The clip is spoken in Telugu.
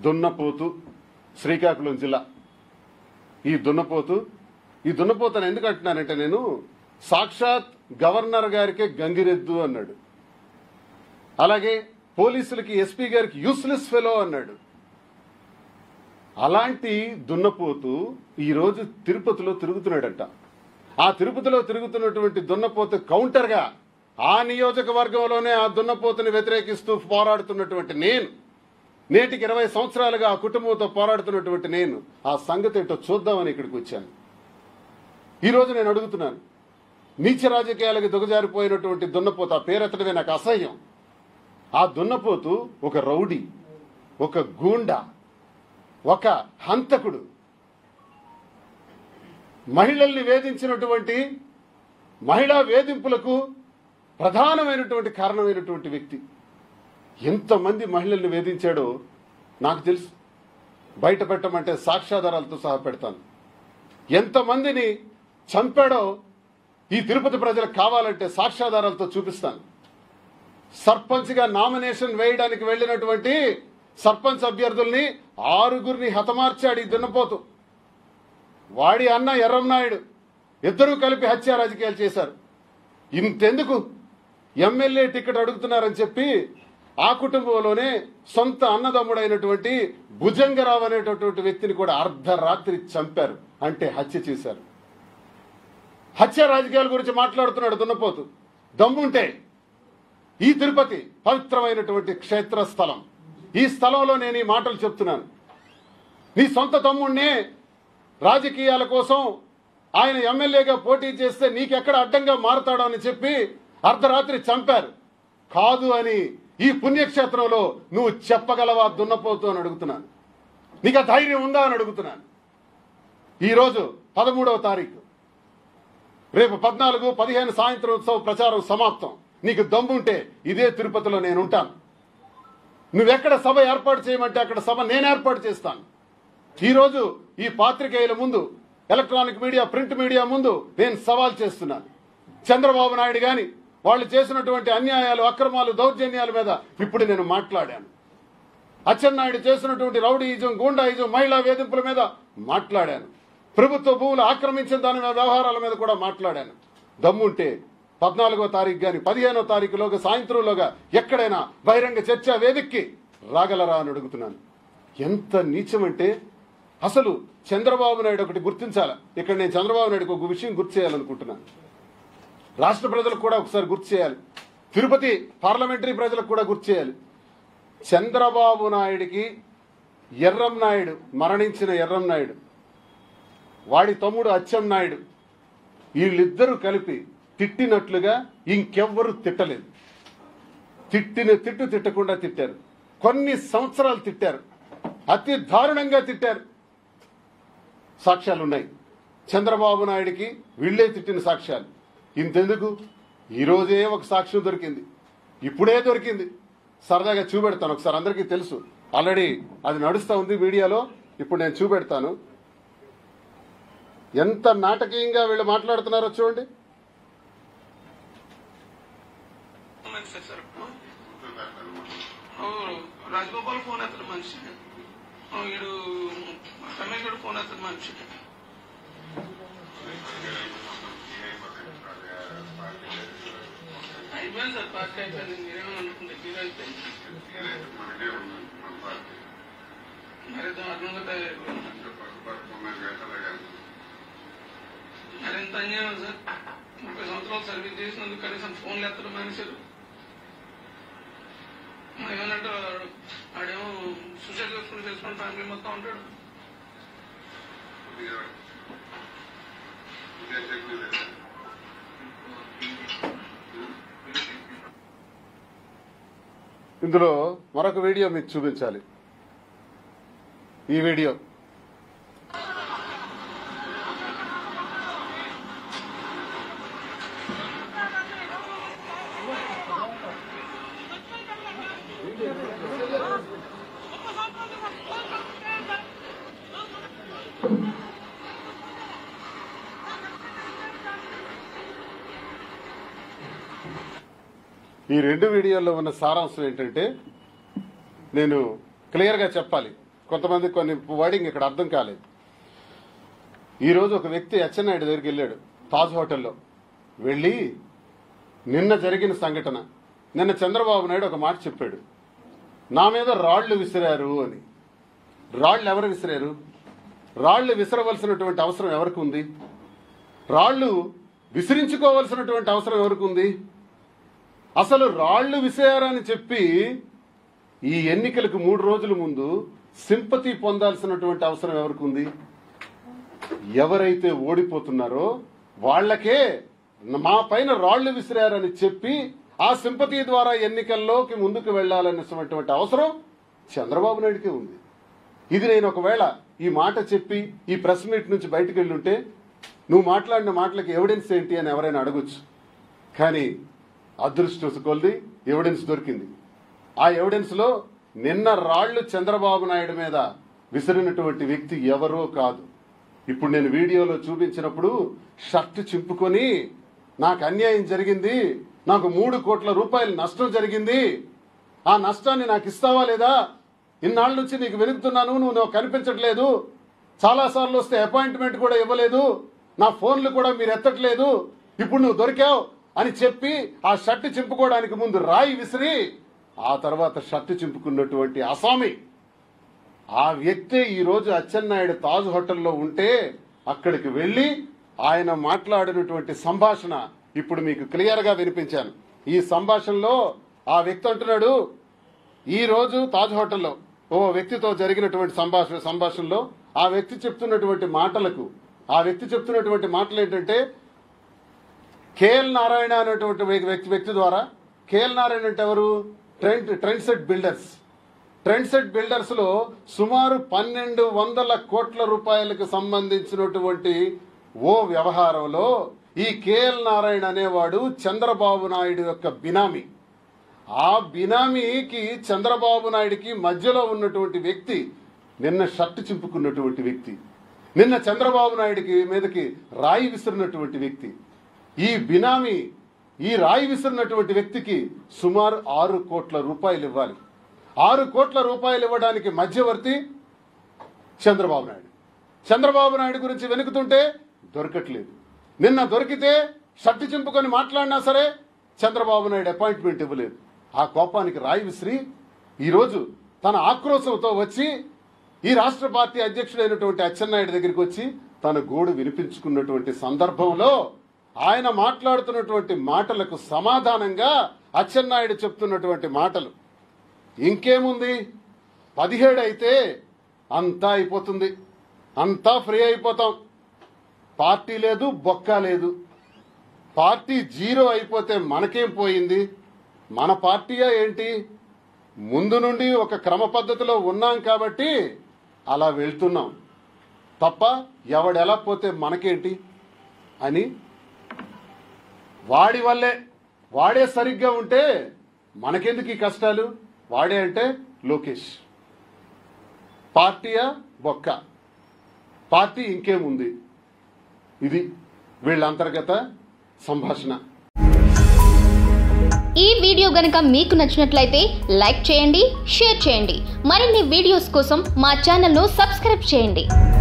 దున్నపోతు, శ్రీకాకుళం జిల్లా. ఈ దున్నపోతను ఎందుకు అంటున్నానంటే, నేను సాక్షాత్ గవర్నర్ గారికే గంగిరెద్దు అన్నాడు, అలాగే పోలీసులకి ఎస్పీ గారికి యూస్లెస్ ఫెలో అన్నాడు. అలాంటి దున్నపోతు ఈరోజు తిరుపతిలో తిరుగుతున్నాడంట. ఆ తిరుపతిలో తిరుగుతున్నటువంటి దున్నపోతు కౌంటర్గా ఆ నియోజకవర్గంలోనే ఆ దున్నపోతుని వ్యతిరేకిస్తూ పోరాడుతున్నటువంటి నేను, నేటికి 20 సంవత్సరాలుగా ఆ కుటుంబంతో పోరాడుతున్నటువంటి నేను ఆ సంగతి ఏంటో చూద్దామని ఇక్కడికి వచ్చాను. ఈరోజు నేను అడుగుతున్నాను, నీచ రాజకీయాలకు దిగజారిపోయినటువంటి దున్నపోతు, ఆ పేరెత్తడమే నాకు అసహ్యం. ఆ దున్నపోతు ఒక రౌడీ, ఒక గూండా, ఒక హంతకుడు, మహిళల్ని వేధించినటువంటి, మహిళా వేధింపులకు ప్రధానమైనటువంటి కారణమైనటువంటి వ్యక్తి. ఎంతమంది మహిళల్ని వేధించాడో నాకు తెలుసు. బయట పెట్టమంటే సాక్ష్యాధారాలతో సహా పెడతాను. ఎంతమందిని చంపాడో ఈ తిరుపతి ప్రజలకు కావాలంటే సాక్ష్యాధారాలతో చూపిస్తాను. సర్పంచ్గా నామినేషన్ వేయడానికి వెళ్లినటువంటి సర్పంచ్ అభ్యర్థుల్ని 6గురిని హతమార్చాడు ఈ దున్నపోతు. వాడి అన్న ఎర్రంనాయుడు ఇద్దరూ కలిపి హత్య రాజకీయాలు చేశారు. ఇంతెందుకు, ఎమ్మెల్యే టికెట్ అడుగుతున్నారని చెప్పి ఆ కుటుంబంలోనే సొంత అన్నదమ్ముడైనటువంటి భుజంగరావు అనేటటువంటి వ్యక్తిని కూడా అర్ధరాత్రి చంపారు, అంటే హత్య చేశారు. హత్య రాజకీయాల గురించి మాట్లాడుతున్నాడు దున్నపోతు. దమ్ముంటే ఈ తిరుపతి పవిత్రమైనటువంటి క్షేత్రస్థలం, ఈ స్థలంలో నేను ఈ మాటలు చెప్తున్నాను. నీ సొంత తమ్ముడినే రాజకీయాల కోసం ఆయన ఎమ్మెల్యేగా పోటీ చేస్తే నీకెక్కడ అడ్డంగా మారుతాడో అని చెప్పి అర్ధరాత్రి చంపారు. కాదు అని ఈ పుణ్యక్షేత్రంలో నువ్వు చెప్పగలవా దున్నపోతు అని అడుగుతున్నాను. నీకు ఆ ధైర్యం ఉందా అని అడుగుతున్నాను. ఈరోజు 13వ తారీఖు, రేపు 14, 15 సాయంత్రం ఉత్సవ ప్రచారం సమాప్తం. నీకు దమ్ముంటే ఇదే తిరుపతిలో నేను ఉంటాను. నువ్వెక్కడ సభ ఏర్పాటు చేయమంటే అక్కడ సభ నేను ఏర్పాటు చేస్తాను. ఈరోజు ఈ పాత్రికేయుల ముందు, ఎలక్ట్రానిక్ మీడియా, ప్రింట్ మీడియా ముందు నేను సవాల్ చేస్తున్నాను. చంద్రబాబు నాయుడు గాని వాళ్ళు చేసినటువంటి అన్యాయాలు, అక్రమాలు, దౌర్జన్యాల మీద ఇప్పుడు నేను మాట్లాడాను. అచ్చెన్నాయుడు చేసినటువంటి రౌడీయిజం, గూండాయిజం, మహిళా వేధింపుల మీద మాట్లాడాను. ప్రభుత్వ భూములు ఆక్రమించిన దాని వ్యవహారాల మీద కూడా మాట్లాడాను. దమ్ముంటే 14వ తారీఖు గాని 15వ తారీఖులోగా సాయంత్రంలోగా ఎక్కడైనా బహిరంగ చర్చా వేదికకి రాగలరా అని అడుగుతున్నాను. ఎంత నీచమంటే, అసలు చంద్రబాబు నాయుడు ఒకటి గుర్తించాలి. ఇక్కడ నేను చంద్రబాబు నాయుడుకి ఒక విషయం గుర్తు చేయాలనుకుంటున్నాను. రాష్ట్ర ప్రజలకు కూడా ఒకసారి గుర్తు చేయాలి, తిరుపతి పార్లమెంటరీ ప్రజలకు కూడా గుర్తు చేయాలి. చంద్రబాబు నాయుడికి ఎర్రంనాయుడు, మరణించిన ఎర్రంనాయుడు, వాడి తమ్ముడు అచ్చెన్నాయుడు, వీళ్ళిద్దరూ కలిపి తిట్టినట్లుగా ఇంకెవ్వరూ తిట్టలేదు. తిట్టకుండా తిట్టారు. కొన్ని సంవత్సరాలు తిట్టారు, అతి దారుణంగా తిట్టారు. సాక్ష్యాలున్నాయి. చంద్రబాబు నాయుడికి వీళ్లే తిట్టిన సాక్ష్యాలు. ఇంతెందుకు, ఈరోజే ఒక సాక్ష్యం దొరికింది, ఇప్పుడే దొరికింది. సరదాగా చూపెడతాను ఒకసారి, అందరికీ తెలుసు, ఆల్రెడీ అది నడుస్తూ ఉంది మీడియాలో. ఇప్పుడు నేను చూపెడతాను. ఎంత నాటకీయంగా వీళ్ళు మాట్లాడుతున్నారో చూడండి. రాజగోపాల్ ఫోన్ ఎత్తడు మనిషి, వీడు రమేష్ గడు ఫోన్ ఎత్తడు మనిషి. అయిపోయింది సార్, పార్టీ అయిపోయింది. మీరేమని అనుకుంటే క్లియర్ అయిపోయింది. మరి అర్థంగా మరింత అన్యాయం సార్. 30 సంవత్సరాలు సర్వీస్ చేసినందుకు కనీసం ఫోన్లు ఎత్తడం మనుషులు. ఏమనంటే ఆడేమో సూసైడ్ చేసుకుని ఫ్యామిలీ మొత్తం ఉంటాడు. ఇందులో మరొక వీడియో మీకు చూపించాలి. ఈ వీడియో ఈ రెండు వీడియోల్లో ఉన్న సారాంశం ఏంటంటే, నేను క్లియర్గా చెప్పాలి, కొంతమంది కొన్ని వర్డింగ్ ఇక్కడ అర్థం కాలేదు. ఈరోజు ఒక వ్యక్తి అచ్చెన్నాయుడు దగ్గరికి వెళ్ళాడు తాజ్ హోటల్లో. వెళ్ళి నిన్న జరిగిన సంఘటన, నిన్న చంద్రబాబు నాయుడు ఒక మాట చెప్పాడు, నా మీద రాళ్లు విసిరారు అని. రాళ్లు ఎవరు విసిరారు? రాళ్లు విసరవలసినటువంటి అవసరం ఎవరికి ఉంది? రాళ్లు విసిరించుకోవలసినటువంటి అవసరం ఎవరికి ఉంది? అసలు రాళ్లు విసిరారని చెప్పి ఈ ఎన్నికలకు 3 రోజుల ముందు సింపతి పొందాల్సినటువంటి అవసరం ఎవరికి ఉంది? ఎవరైతే ఓడిపోతున్నారో వాళ్లకే మా పైన రాళ్లు విసిరారని చెప్పి ఆ సింపతి ద్వారా ఎన్నికల్లోకి ముందుకు వెళ్లాలనేటువంటి అవసరం చంద్రబాబు నాయుడికే ఉంది. ఇది నేను ఒకవేళ ఈ మాట చెప్పి ఈ ప్రెస్ మీట్ నుంచి బయటకు వెళ్ళుంటే నువ్వు మాట్లాడిన మాటలకి ఎవిడెన్స్ ఏంటి అని ఎవరైనా అడగొచ్చు. కానీ అదృష్టం కొద్ది ఎవిడెన్స్ దొరికింది. ఆ ఎవిడెన్స్ లో నిన్న రాళ్లు చంద్రబాబు నాయుడు మీద విసిరినటువంటి వ్యక్తి ఎవరో కాదు. ఇప్పుడు నేను వీడియోలో చూపించినప్పుడు షర్ట్ చింపుకొని నాకు అన్యాయం జరిగింది, నాకు 3 కోట్ల రూపాయల నష్టం జరిగింది, ఆ నష్టాన్ని నాకు ఇస్తావా లేదా, ఇన్నాళ్ళ నుంచి నీకు వెనుకుతున్నాను, నువ్వు కనిపించట్లేదు, చాలాసార్లు వస్తే అపాయింట్మెంట్ కూడా ఇవ్వలేదు, నా ఫోన్లు కూడా మీరు ఎత్తట్లేదు, ఇప్పుడు నువ్వు దొరికావు అని చెప్పి ఆ షర్ట్ చింపుకోవడానికి ముందు రాయి విసిరి ఆ తర్వాత షర్ట్ చింపుకున్నటువంటి అసామి ఆ వ్యక్తే ఈరోజు అచ్చెన్నాయుడు తాజ్ హోటల్లో ఉంటే అక్కడికి వెళ్లి ఆయన మాట్లాడినటువంటి సంభాషణ ఇప్పుడు మీకు క్లియర్ గా వినిపించాను. ఈ సంభాషణలో ఆ వ్యక్తి అంటున్నాడు, ఈ రోజు తాజ్ హోటల్లో ఓ వ్యక్తితో జరిగినటువంటి సంభాషణలో ఆ వ్యక్తి చెప్తున్నటువంటి మాటలు ఏంటంటే, కేఎల్ నారాయణ అనేటువంటి వ్యక్తి ద్వారా, కేఎల్ నారాయణ అంటే ఎవరు? ట్రెండ్ సెట్ బిల్డర్స్ లో సుమారు 1200 కోట్ల రూపాయలకు సంబంధించినటువంటి ఓ వ్యవహారంలో ఈ కేఎల్ నారాయణ అనేవాడు చంద్రబాబు నాయుడు యొక్క బినామీ. ఆ బినామీకి చంద్రబాబు నాయుడికి మధ్యలో ఉన్నటువంటి వ్యక్తి నిన్న షర్ట్ చింపుకున్నటువంటి వ్యక్తి, నిన్న చంద్రబాబు నాయుడికి మీదకి రాయి విసిరినటువంటి వ్యక్తి. ఈ బినామీ ఈ రాయి విసిరినటువంటి వ్యక్తికి సుమారు 6 కోట్ల రూపాయలు ఇవ్వాలి. 6 కోట్ల రూపాయలు ఇవ్వడానికి మధ్యవర్తి చంద్రబాబు నాయుడు. చంద్రబాబు నాయుడు గురించి వెనుకుతుంటే దొరకట్లేదు. నిన్న దొరికితే షర్టు చింపుకొని మాట్లాడినా సరే చంద్రబాబు నాయుడు అపాయింట్మెంట్ ఇవ్వలేదు. ఆ కోపానికి రాయి విసిరి ఈరోజు తన ఆక్రోశంతో వచ్చి ఈ రాష్ట్ర పార్టీ అధ్యక్షుడైనటువంటి అచ్చెన్నాయుడు దగ్గరికి వచ్చి తన గోడు వినిపించుకున్నటువంటి సందర్భంలో ఆయన మాట్లాడుతున్నటువంటి మాటలకు సమాధానంగా అచ్చెన్నాయుడు చెప్తున్నటువంటి మాటలు, ఇంకేముంది 17 అయితే అంతా అయిపోతుంది, అంతా ఫ్రీ అయిపోతాం, పార్టీ లేదు బొక్క లేదు, పార్టీ 0 అయిపోతే మనకేం పోయింది, మన పార్టీయా ఏంటి, ముందు నుండి ఒక క్రమ పద్ధతిలో ఉన్నాం కాబట్టి అలా వెళ్తున్నాం తప్ప ఎవడెలా పోతే మనకేంటి అని వాడి వల్లే, వాడే సరిగ్గా ఉంటే మనకెందుకు ఈ కష్టాలు, వాడే అంటే లోకేష్, పార్టీయా బొక్క, పార్టీ ఇంకేముంది, ఇది వీళ్ళ అంతర్గత సంభాషణ. ఈ వీడియో గనుక మీకు నచ్చినట్లయితే లైక్ చేయండి, షేర్ చేయండి. మరిన్ని వీడియోస్ కోసం మా ఛానల్ను సబ్స్క్రైబ్ చేయండి.